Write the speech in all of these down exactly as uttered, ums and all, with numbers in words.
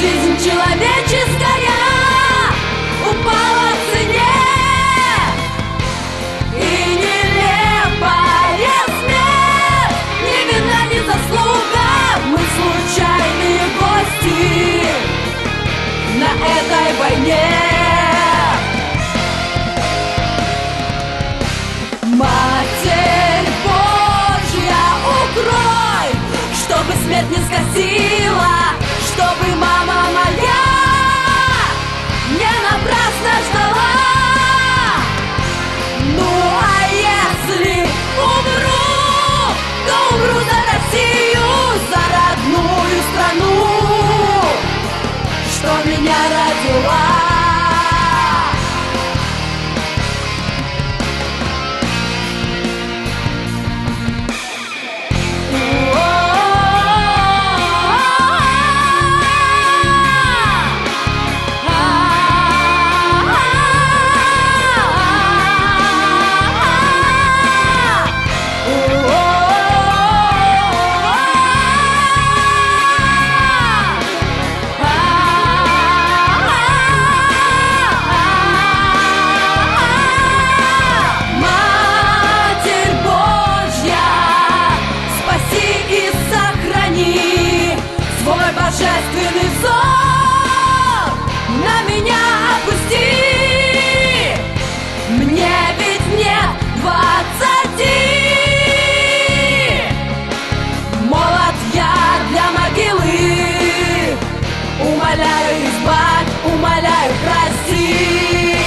жизнь человеческая упала в цене, и нелепая смерть ни вина, ни заслуга. Мы случайные гости на этой войне. Матерь Божья, укрой, чтобы смерть не скосила, чтобы мама моя не напрасно ждала. Ну а если умру, то умру за Россию, за родную страну, что меня родила. Божественный взор на меня опусти. Мне ведь нет двадцати. Молод я для могилы. Умоляю, избавь, умоляю, прости.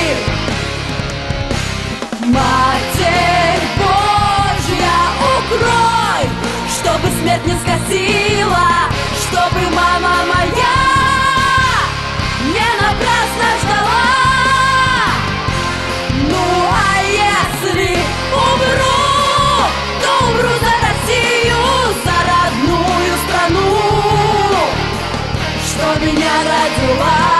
Матерь Божья, укрой, чтобы смерть не скосила, чтобы мама моя не напрасно ждала. Ну а если умру, то умру за Россию, за родную страну, что меня родила.